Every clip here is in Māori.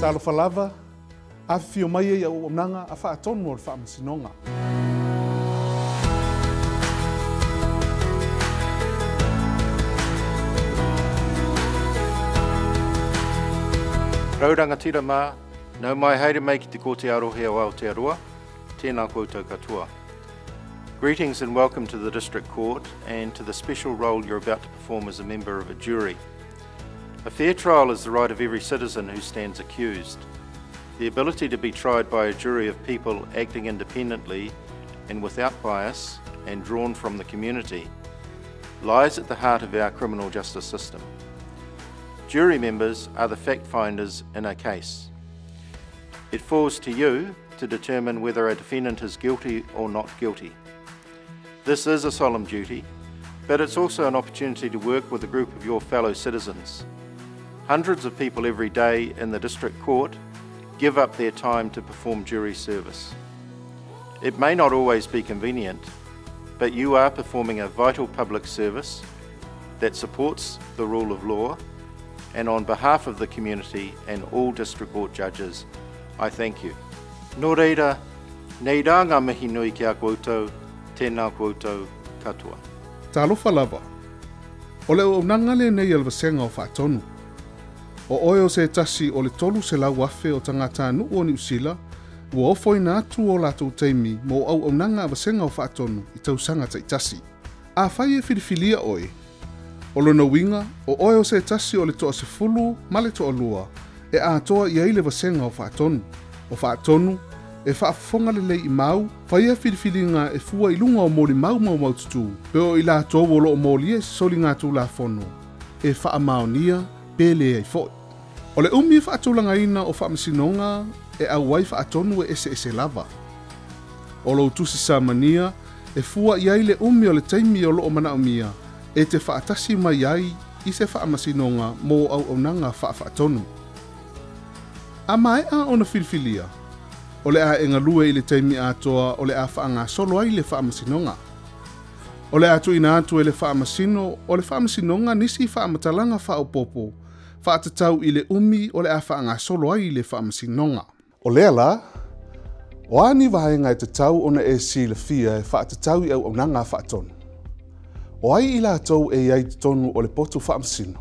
Talofa lava, a fio mai e au nanga a whaatonu o le whaamasinonga. Rauranga tira mā, nau mai haere mai ki te ko te arohe o Aotearoa, tēnā koutou katoa. Greetings and welcome to the District Court and to the special role you're about to perform as a member of a jury. A fair trial is the right of every citizen who stands accused. The ability to be tried by a jury of people acting independently and without bias and drawn from the community lies at the heart of our criminal justice system. Jury members are the fact finders in a case. It falls to you to determine whether a defendant is guilty or not guilty. This is a solemn duty, but it's also an opportunity to work with a group of your fellow citizens. Hundreds of people every day in the District Court give up their time to perform jury service. It may not always be convenient, but you are performing a vital public service that supports the rule of law, and on behalf of the community and all District Court judges, I thank you. Nō reira, nei rā ngā mihi nui ki a koutou, tēnā koutou katoa. Talofa lava, o leo nanga le nei alwasenga o whaatonu. O oe o se tasi o le tolu se lau afe o tangata anu o New Zealand, ua ofo ina atu o latou teimi mo au nanga alwasenga o whaatonu I tausanga tai tasi. A whai e whiriwhilia oe. O lona winga, o oe o se tasi o le toa se fulu, ma le toa lua, e a toa I aile wasenga o whaatonu. O whaatonu, e whaafonga le lei I mau, whai e whiriwhilinga e fua I lunga o mōli mau tutu, pe o I la toa wolo o mōli e soli ngā tū la whono, e whaamaonia, pele ai foi. O le umi whaatulanga ina o whaamasinonga, e au wai whaatonu e ese lava. O lo tusi samania, e fua I aile umi o le taimi o lo o mana umia, e te whaatasi mai ai I se whaamasinonga mō au nanga whaatonu. A mai a ona whiriwhilia, o le a engalue I le taimi atoa o le a whaanga solo ai le whaamasinonga. O le atu ina atu e le whaamasino, o le whaamasinonga nisi whaamatalanga whaopopo, whaatatau I le umi o le a whaanga solo ai le whaamasinonga. O lea la, o ani wahenga e te tau ona e si le fia e whaatatau I au nanga whaatonu. O ai I la tau e iai tonu o le potu whaamasino.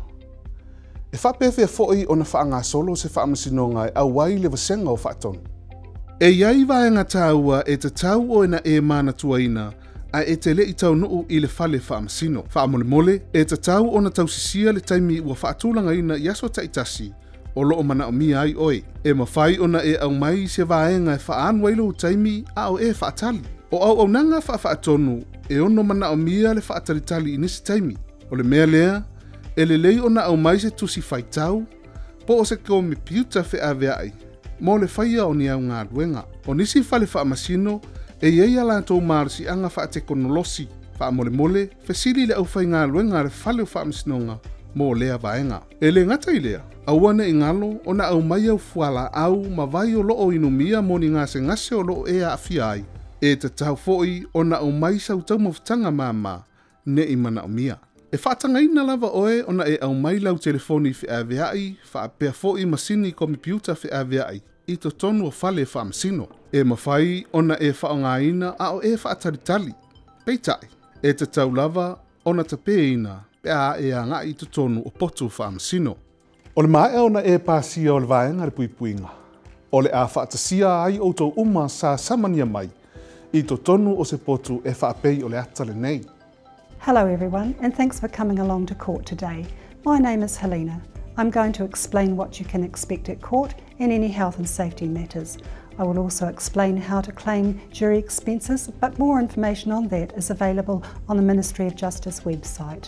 E whapewhia foi ona whaanga solo se whaamasinonga e au wai le wasenga o whaatonu. E iai wahenga taua e te tau o ina e mana tuaina, a e te le I tau nuu I le whale whaamasino. Whaamole mole, e te tau ona tausisia le taimi ua whaatulanga ina I aso taitasi, o loo mana o mia ai oe. E mawhai ona e au mai se vaenga e whaanu wailo taimi a o e whaatali. O au nanga whaatonu, e ono mana o mia le whaatalitali I nisi taimi. O le mea lea, e le lei ona au mai se tusi whaitau, po o se ko me piuta whe aveai, mo le whaia o ni au ngā luenga. O nisi whale whaamasino, e iei ala tō marasi anga whaatekonolosi, whaamole mole, whesili le au whai ngā luenga le whale o whaamasinonga, mo lea vaenga. E le ngata I lea, auane I ngalo, ona au mai au fuala au, ma vai o loo inumia mo ni ngase o loo e a awhiai, e te tau foi ona au mai sau tau mawhtanga mama, ne I mana o mia. E whaatanga ina lava oe ona e au mai lau telefoni whi aveai, whaapea foi masini ko mipiuta whi aveai, I to tonu o whale whaamasino. E mawhai ona e whaonga ina a o e whaataritali. Peitai, e te tau lava ona te pe ina, pe a e a ngai to tonu o potu whaamasino. O le mai ona e pāsia o le vaenga re puipuinga. O le a whaatasia ai o tō uma sa samania mai, I to tonu o se potu e whaapei o le atale nei. Hello everyone, and thanks for coming along to court today. My name is Helena. I'm going to explain what you can expect at court and any health and safety matters. I will also explain how to claim jury expenses, but more information on that is available on the Ministry of Justice website.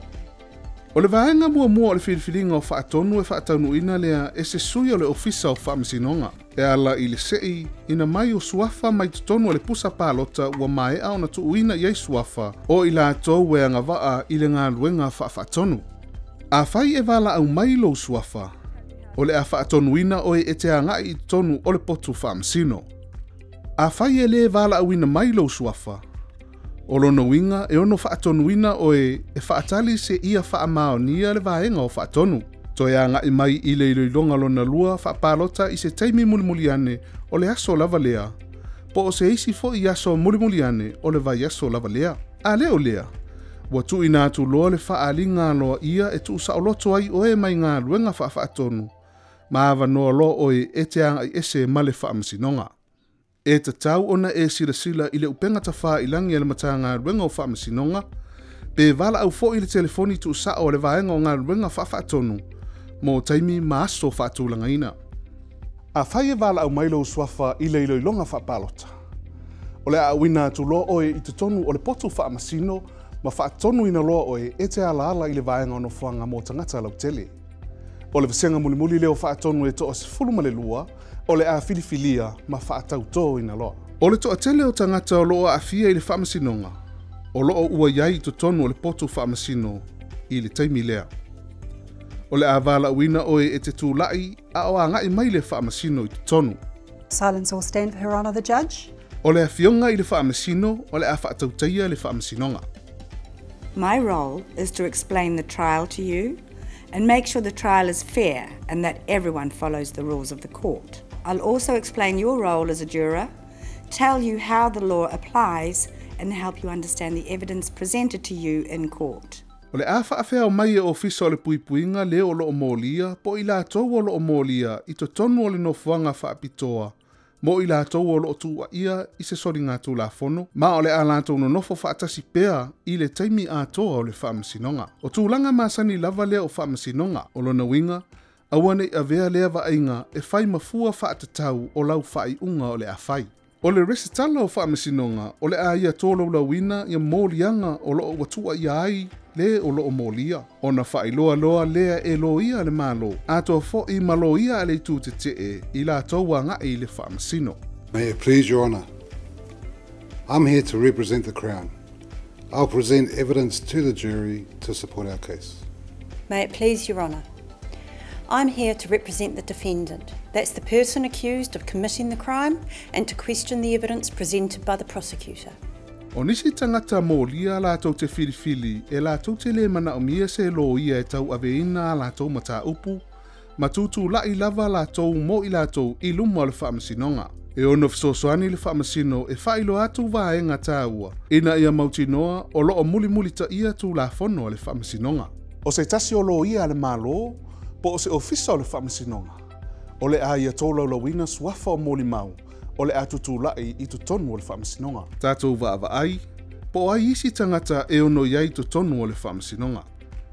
O le vaenga mua o le whiriwhiringa o whaatonu e whaataunuina lea e se sui o le ofisa o whaamasinonga. E ala I le sei, ina mai o suafa mai tutonu o le pusa pālota ua mai a ona tuuina iei suafa o I la tau e anga waa I le ngā luenga whaatonu. A whai e wala au mai lo suafa, o le a whaatonuina o e te angai I tonu o le potu whaamasino. A whai e le wala au ina mai lo suafa, o lono winga e ono whaatonuina o e whaatali se ia whaamaonia le vaenga o whaatonu. Toia ngai mai I le iloilonga lona lua whaapalota I se taimi mulimuli ane o le aso lava lea. Po o se isi fo I aso mulimuli ane o le vai aso lava lea. A leo lea. Wa tu ina atu loa le whaalinga loa ia e tu saoloto ai o e mai ngā luenga whaatonu. Maawa noa loa oe e te anga I ese male whaamasinonga. E te tau ona e sila I le upenga ta wha ilangi ele mata ngā luenga o whaamasinonga. Pe vala au fo I le telefoni tu sa o le vaenga o ngā luenga whaatonu. Mo taimi maaso whaatulanga ina. A whai e vala au mailo uswafa I le iloilonga whaapalota. O le a wina atu loa oe I te tonu o le potu whaamasino ma whaatonu ina loa oe e te ala I le vaenga ono whanga mo tangata lau tele. O le visenga mulimuli leo whaatonu e toa se fuluma le lua, o le a filifilia ma whaatau tō ina loa. O le toa tele o tangata o loa a fia I le whaamasinonga, o loa ua iai to tonu o le potu whaamasino I le taimi lea. O le a vala uina oe e te tūlai a o a ngai mai le whaamasino I te tonu. Silence will stand for Her Honour the Judge. O le a fionga I le whaamasino, o le a whaatautaia le whaamasinonga. My role is to explain the trial to you and make sure the trial is fair and that everyone follows the rules of the court. I'll also explain your role as a juror, tell you how the law applies and help you understand the evidence presented to you in court. O le a whaafea o mai e ofisa o le puipuinga le o loo mōlia, po I la tau o loo mōlia I to tonu o le nofuanga whaapitoa, mo I la tau o loo tua ia I se sori ngā tū la fono, ma o le a la tau no nofo whaatasi pea I le taimi a toa o le whaamasinonga. O tūlanga masani lava lea o whaamasinonga o lona winga, awane a vea lea vainga e whai mafua whaatatau o lau whai unga o le a whai. O le resitala o whaamasinonga, o le a ia tōlau lawina ia mōlianga o loo watua ia ai le o loo mōlia. O na whai loa loa lea e lo ia le malo, a toa fo I malo ia le tū te te I la tōua ngai le whaamasino. May it please Your Honour, I'm here to represent the Crown. I'll present evidence to the jury to support our case. May it please Your Honour, I'm here to represent the defendant. That's the person accused of committing the crime and to question the evidence presented by the prosecutor. O nisi tangata mōlia la tau te filifili e la tau te le mana o mia se lo ia e tau aveina la tau mata upu, ma tutu lai lava la tau mo I la tau I luma o le whaamasinonga. E ono fisosoani le whaamasino e whailo atu vaenga tāua, ina ia mautinoa o loo muli ta ia tu la fono o le whaamasinonga. O se tasi o lo ia le malo, po o se ofisa o le whaamasinonga. O le a ia tōlau lawina suafa o moli mau, o le atu tūlai I tu tonu o le whaamasinonga. Tātou vaava ai, po ai isi tangata e ono iai tu tonu o le whaamasinonga.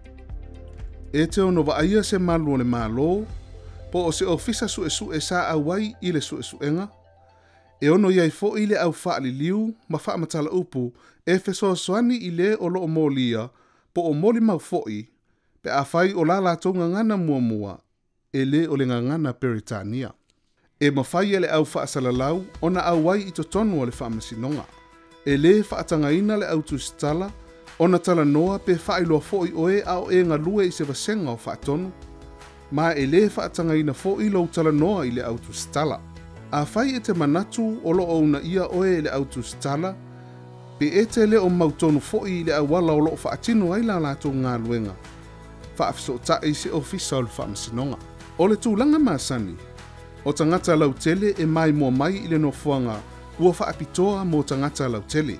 E te ono vaia se malu o le malo, po o se ofisa su e sa awai I le su enga. E ono iai fo I le au whaali liu, ma whaamatala upu, e feso soani I le o loo mōlia, po o moli mau foi, pe a whai o la tonga ngana mua, e le o le ngana Peritania. E mawhai ele au whaasalalau, ona au wai I to tonu o le whaamasinonga. E le whaatangaina le au tustala, ona tala noa pe whailoa foi oe au e ngalue I se vasenga o whaatonu. Ma e le whaatangaina foi lo tala noa I le au tustala. A whai e te manatu o lo ona ia oe le au tustala, pe e te le o mautonu foi le au wala o lo whaatinu ai la lato ngā luenga. Whaafiso tae se ofisa o le whaamasinonga. O le tūlanga masani, o tangata lau tele e mai mua mai I le nofuanga, ua whaapitoa mo tangata lau tele.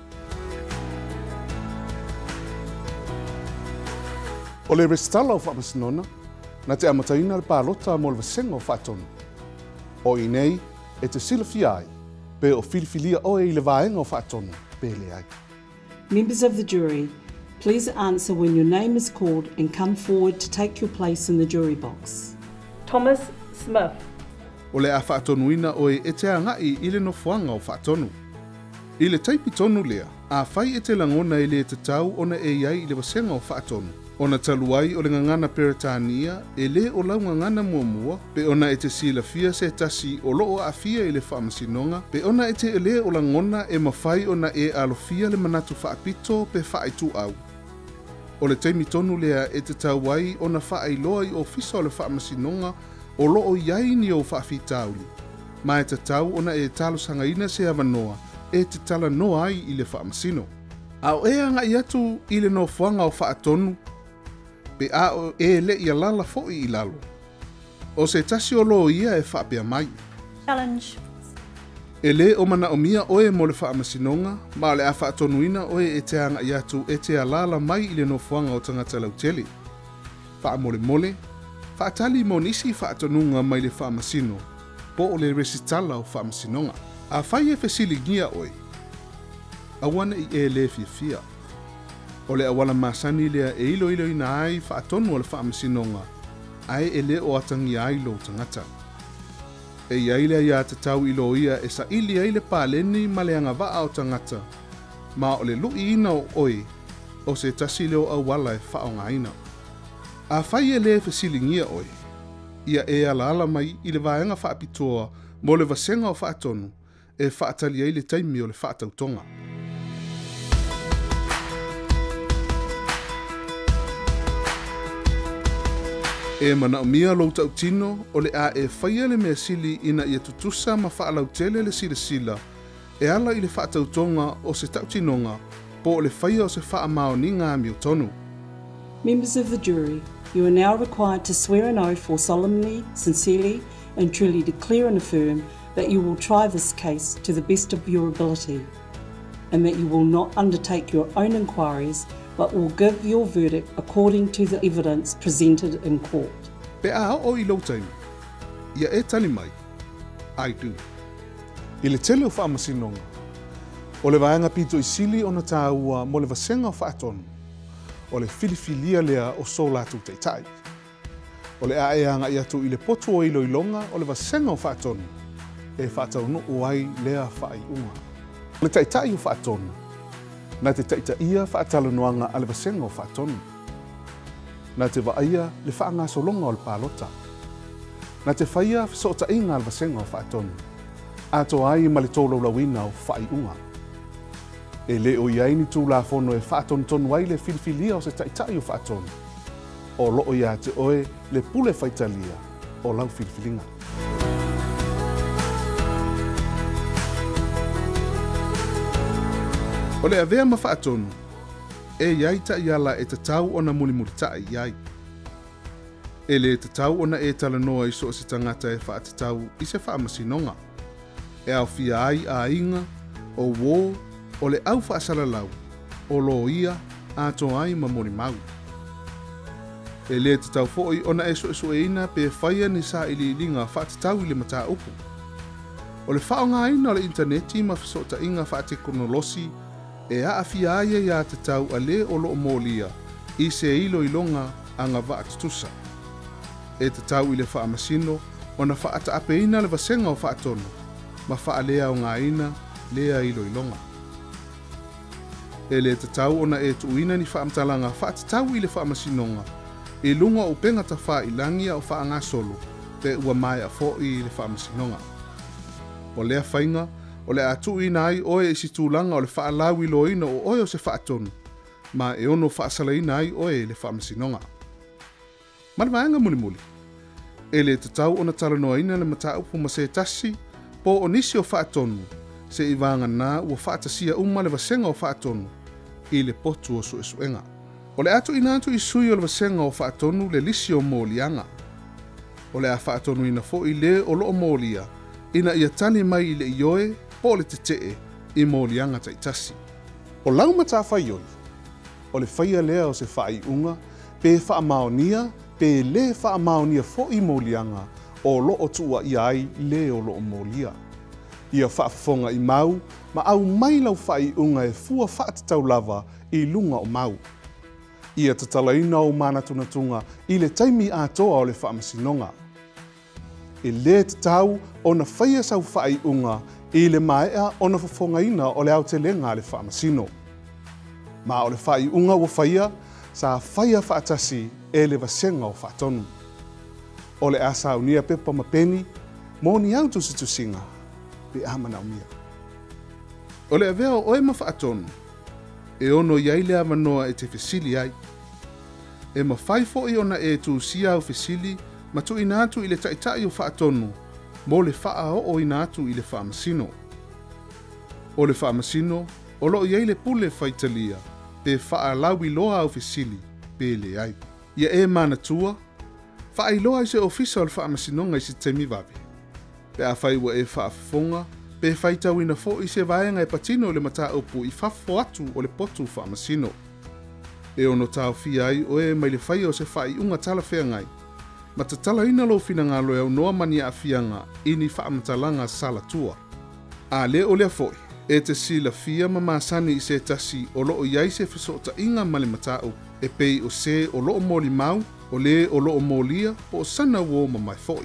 O le restala o whaamasinona, na te amataina le pālota mo le vasenga o whaatonu. O I nei, e te silafia ai, pe o filifilia oe I le vaenga o whaatonu, pe le ai. Members of the jury, please answer when your name is called and come forward to take your place in the jury box. Thomas Smith. O le a whaatonuina oe e te angai I le nofuanga o whaatonu. I le taipi tonu lea, a whai e te langona I le te tau ona e iai I le vasenga o whaatonu. Ona taluai o le ngangana Peritania e le o lau ngangana muamua, pe ona e te silafia se tasi o loo a fia I le whaamasinonga, pe ona e te le o langona e mawhai ona e alofia le manatu whaapito pe whaaitu au. O le taimi tonu lea e te tauai ona whaailoa I ofisa o le whaamasinonga o loo iai ni o whaafitauli. Ma e te tau ona e talo sangaina se avanoa e te tala noa ai I le whaamasino. Au e anga I atu I le nofuanga o whaatonu, pe a o e le ia lala fo'i I lalo. O se tasi o lo ia e whaapea mai. Challenge. E le o mana o mia oe mo le whaamasinonga, ma le a whaatonuina oe e te anga I atu e te alala mai I le nofuanga o tangata lautele. Wha mole mole, whaatali mo nisi whaatonunga mai le whaamasino, po o le resitala o whaamasinonga. A whai e whesili ngia oe. Awana I e le fia. O le awala masani lea e ilo ina ai whaatonu o le whaamasinonga, ai e le o atangi ai lo tangata. E iaile ia te tau ilo ia e sa ili ai le pāleni ma le anga waa o tangata, ma o le lui ina o oe, o se tasi leo au wala e whaonga ina. A whai e le whesilingia oe, ia e ala mai I le vaenga whaapitoa mo le vasenga o whaatonu, e whaatali ai le taimi o le whaatautonga. E mana o mia lo tau tino o le a e whaia le mea sili ina ia tutusa ma whaalau tele le sila e ala I le whaatautonga o se tau tinonga po o le whaia o se whaamao ni ngā mio tonu. Members of the jury, you are now required to swear an oath or solemnly, sincerely and truly declare and affirm that you will try this case to the best of your ability and that you will not undertake your own inquiries but will give your verdict according to the evidence presented in court. Pe a o I lo taimi, ia e tali mai, I do. I le tele o whaamasinonga, o le vaenga pito I sili o na tāua mo le vasenga o whaatonu, o le filifilia lea o so latu teitai. O le aeanga I atu I le potu o ilo ilonga o le vasenga o whaatonu, e whaataunu o ai lea whaai unga. O le teitai o whaatonu, na te taita ia whaatalonoanga a le vasenga o whaatonu. Na te waaia le whaanga solonga o le pālota. Na te whaia fisota inga le vasenga o whaatonu. Ato ai ma le tōlau lawina o whai unga. E le o iai ni tū la whono e whaatonu tonu ai le filifilia o se taitai o whaatonu. O loo ia te oe le pule whaitalia o lau filifilinga. O le avea ma whaatonu, e iai ta iala e tatau o na mulimuri ta iai. E le tatau o na e talanoa I so o se tangata e whaatatau I se whaamasinonga. E au fia ai a inga, o wō, o le au whaasalalau, o lo ia, a to ai ma mori mau. E le tatau fo'i o na e so e ina pe whaia ni sa ili ilinga whaatatau I le mata upu. O le whaonga ina o le interneti ma fisota inga whaate kronolosi, e aafia aia ia te tau a le o loo mōlia I se ilo ilonga a ngā vaatutusa. E te tau I le whaamasino o na whaata apeina le vasenga o whaatono, ma whaalea o ngā ina lea ilo ilonga. E le te tau o na e tuina ni whaamtalanga whaata tau I le whaamasinonga, e lunga o penga ta wha ilangia o wha solo, te ua mai a fo'i I le whaamasinonga. O lea whainga, o le atu ina ai oe I si tūlanga o le whaalawi loina o oe o se whaatonu, ma e ono whaasalaina ai oe le whaamasinonga. Ma le vaenga muli. E le tatau o na talanoa ina le mataupu ma se tasi, po o nisi o whaatonu, se I vanga nā ua whaatasia uma le vasenga o whaatonu, I le potu o suesuenga. O le atu ina atu I sui o le vasenga o whaatonu le lisi o mōlianga. O le a whaatonu ina fo I le o loo mōlia, ina ia tali mai I le ioe, po le te tee I mōlianga taitasi. O lau mata whaioi, o le whaia lea o se whai unga, pe whaamaonia, pe le whaamaonia fo I mōlianga, o loo tua I ai le o loo mōlia. Ia whaafonga I mau, ma au mai lau whai unga e fua whaatatau lava I lunga o mau. Ia tatalaina o mana tunatunga I le taimi atoa o le whaamasinonga. E le te tau o na whaia sau whai unga I le maea o na whafongaina o le aotelenga le whaamasino. Ma o le whai unga o whaia, sa whaia whaatasi e le vasenga o whaatonu. O le asa unia pepa mapeni, mo ni au tusinga, pe amana umia. O le avea o e ma whaatonu, e ono iai le amanoa e te whesili ai. E ma whaifo I ona e tu sia o whesili, ma tu inatu I le taitai o whaatonu, mo le wha o inatu I le whaamasino. O le whaamasino, o loo iai le pule whaitalia, pe wha lawi loa au whesili, pe le ai. Ia e manatua, whaailoa i se ofisa o le whaamasinonga i se temi vavi. Pe a whai ua e whaafonga, pe whai tauina fo i se vaenga e patino o le mata upu i whafo atu o le potu whaamasino. E ono tau fia ai o e mai le whai o se whai unga tala whea ngai. Ma ta tala ina lo fina ngalo e au noa mani a fianga ini whaamatalanga sala tua. A le o lea foi, e te sila fia ma masani i se tasi o loo iai se whasota inga male matau, e pei o se o loo moli mau, o le o loo molia, o sana uo ma mai foi.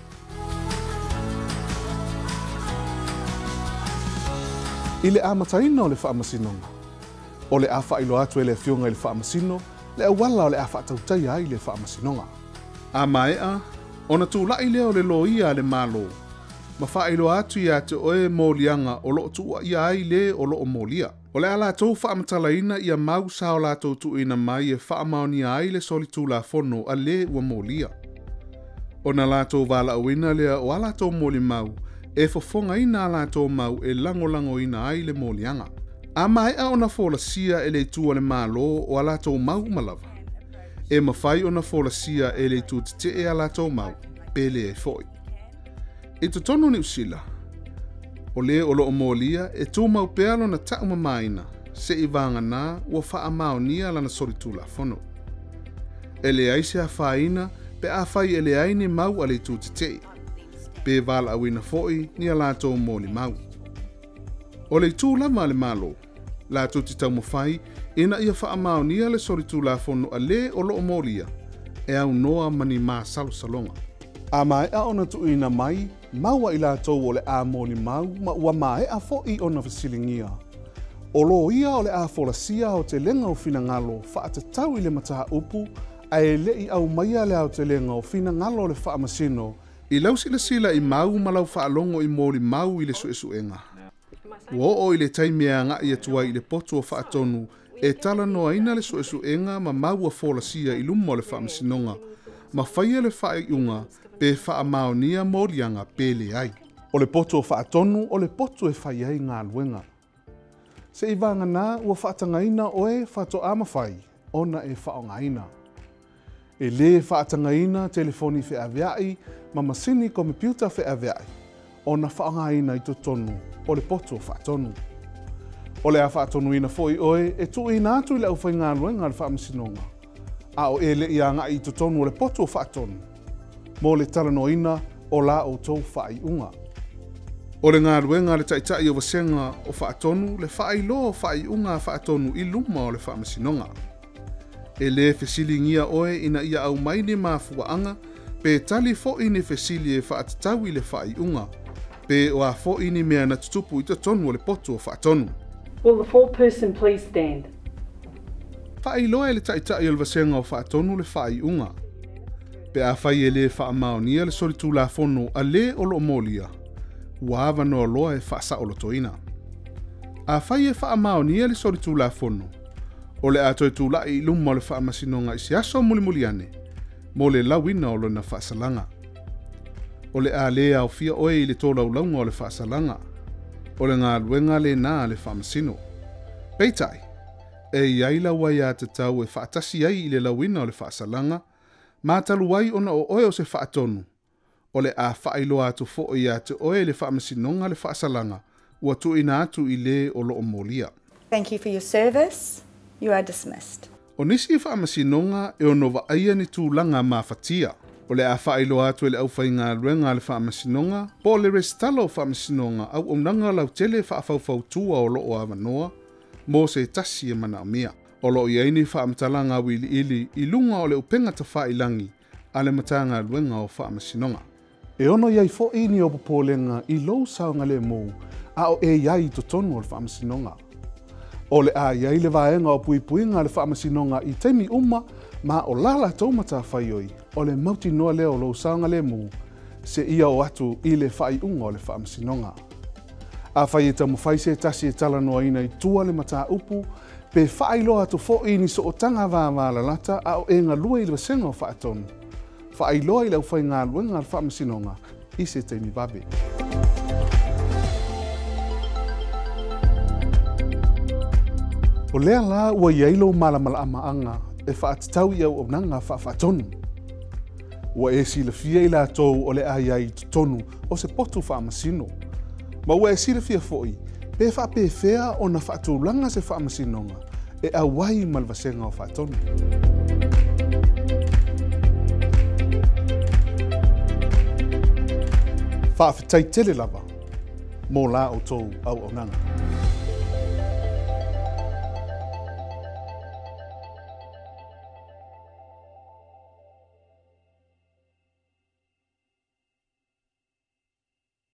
I le amataina o le whaamasinonga. O le a whailo atu e le fionga i le whaamasino, le awala o le a whaatautai ai le whaamasinonga. A maea, ona tūlai leo le loia le malo. Ma whaelo atu ia te oe mōlianga o loo tua ia ai le o loo mōlia. O le ala tau whaamatalaina ia mau sao la tau tuina mai e whaamaoni ai le soli tū la fono a le ua mōlia. O na la tau wala awina lea o ala tau mōli mau e fofonga ina ala tau mau e lango ina ai le mōlianga. A mai a ona fola sia e le tua le malo o ala tau mau malava. E mawhai ona fola sia e le tu te e ala tau mau, pele e foi. E to tonu ni usila. O le o loo mōlia e tō mau pealo na tau mamaina, se i vanga nā ua wha mao nia lana soritu la fono. E le aise a whaina, pe a whai e le aine mau a le tu te. Pe vala awina foi ni a la tō mōli mau. O le tū lama le malo, la tu te tau mawhai, ina ia wha mao nia le soritu la fono a le o loo mōlia, e au noa mani mā salo salonga. A mai a ona tu ina mai, maua i la tau o le a mōli mau, ma ua mai a fo i ona fasilingia. O lo ia o le a folasia o te lenga o fina ngalo, wha te tau i le mataha upu, a e le i au maia le au te lenga o fina ngalo o le wha amasino, i lau sila i mau malau wha alongo i mōli mau i le suenga. Ua o i le taimea nga i atua i le potu o wha atonu, e tala noa ina le suenga ma mau a folasia i lumo o le wha amasinonga, ma whaia le wha i unga, pe wha maonia mōrianga pele ai. O le poto o wha atonu, o le poto e whai ai ngā luenga. Se i vanga nā, ua whaatangaina o e whato amawhai, ona e whaongaina. E le whaatangaina telefoni wheaweai, ma masini kompiuta wheaweai, ona whaongaina i to tonu, o le poto o whaatonu. O le a whaatonu ina foi oe, e tu ina atu i le au whai ngā luenga le whaamasinonga. A o e le i anga i to tonu o le poto o whaatonu. Mō le talanoina o la o tau whai unga. O le ngā ruenga le taitai o wasenga o whaatonu, le whai lo whai unga whaatonu i luma o le whaamasinonga. E le fesilingia oe ina ia au maini mafuaanga, pe tali fo ini fesili e whaatatau i le whai unga, pe o a fo ini mea na tutupu i ta tonu o le poto o whaatonu. Will the foreperson please stand? Whai loa le taitai o le wasenga o whaatonu le whai unga. Pe a whai e le wha maonia le soritu la fono a le o lo molia. Ua awa no loa e wha sa o lo toina. A whai e wha maonia le soritu la fono. O le ato e tu la i luma o le wha masinonga i se aso muli ane. Mo le lawina o lo na wha salanga. O le a le au fia oe i le tō laulaunga o le wha salanga. O le ngā luenga le nā le wha masino. Peitai, e iaila wai a te tau e wha atasi ai i le lawina o le wha salanga, mātalu wai ona o oe o se whaatonu. O le a whailo atu fo i a te oe le whaamasinonga le whaasalanga, ua tu ina atu i le o loo mōlia. Thank you for your service. You are dismissed. O nisi i whaamasinonga e ono wa aia ni tūlanga mā whatia. O le a whailo atu e le au whai ngā ruenga le whaamasinonga, po le restalo o whaamasinonga au omnanga lau tele whaafau tua o loo awanoa, mō se tasi e mana o mea. O lo i aini whaamtalanga wili ili i lunga o le upenga ta whailangi a le matanga luenga o whaamasinonga. E ono iai fo ini o popolenga i lou saunga le mou a o e iai to tonu o le whaamasinonga. O le a iai le vaenga o puipuinga le whaamasinonga i teimi uma ma o lala taumata whaioi o le mauti noa leo lou saunga le mou se ia o atu i le whai unga o le whaamasinonga. A whai e tamu whai se tasi e tala noa ina i tua le mata upu, pe whaailoa atu fo ini so o tanga vā lata a o e ngā lua i le wasenga o whaatonu. Whaailoa i lau whai ngā luenga le whaamasinonga i se teimi babe. O lea la ua iailo malamala amaanga e whaatitau i au nanga whaatonu. Ua e silafia I lātou o le ai tonu o se potu whaamasino. Ma ua e silafia fo'i, pe whaapewhea o na whaatulanga se whaamasinonga e awai malvasenga o whaatonu. Whaafetai tele lava, mō la o tōu au nanga.